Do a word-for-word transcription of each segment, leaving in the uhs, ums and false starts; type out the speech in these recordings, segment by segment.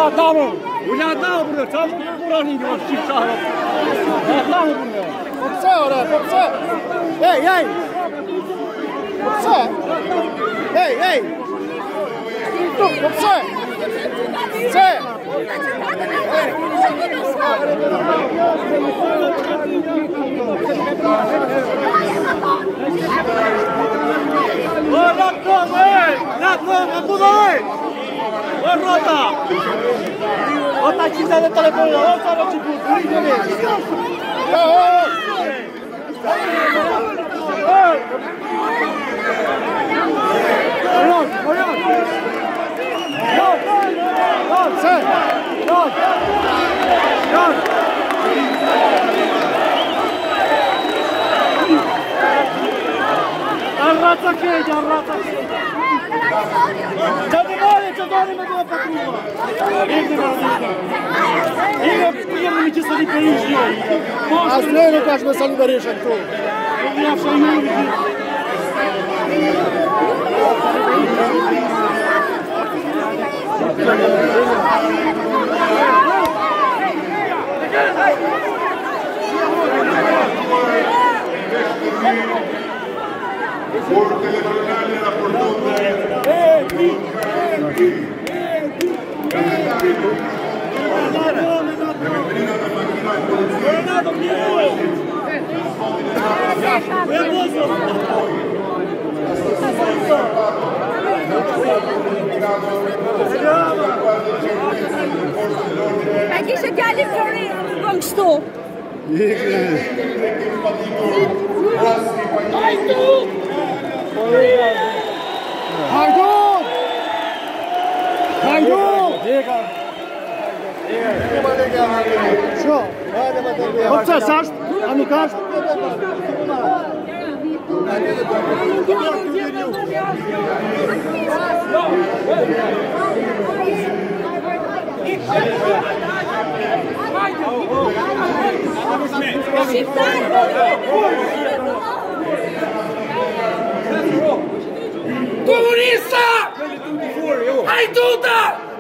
adamı. Bu ne adamı burada? Tam buranın gibi çift çağırıp. Ne adamı burada? Popsa oraya, popsa. Hey, hey. Popsa. Hey, hey. Popsa. Popsa. Latkom, ej! Latkom, budaj! Rota! Rota ci da telefono, rota non ci può, non vedi. Oh! No, no, no. No, no, sei. No. No. Arrata che, arrata che. C'è di male, c'è di male, ma dove fa prima? Io io non mi ci sto di paesi. A strano kažem da sam rešen to. Ja sam juri. Forte le battaglie da portone. Ma chi c'è che ha le flore? Non sto. Vai tu! Haydo! Haydo! Що? Оце, Саш? А ну кажеш? Comunista! Hai tuta!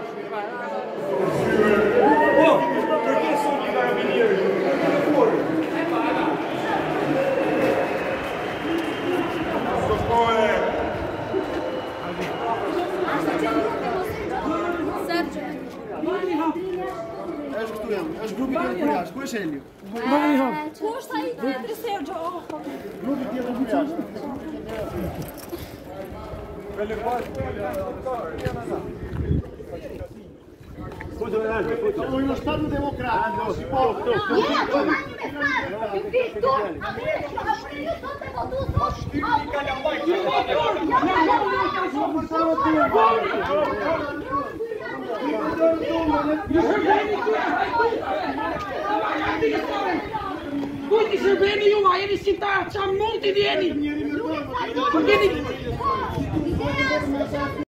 Është grupi tjetër për jashtë, ku është Elio? Ku është ai tjetri Sergio? Grupi tjetër për jashtë. Uno Stato democratico si può... Quindi se vieni io vai a città, c'ha molti di eni.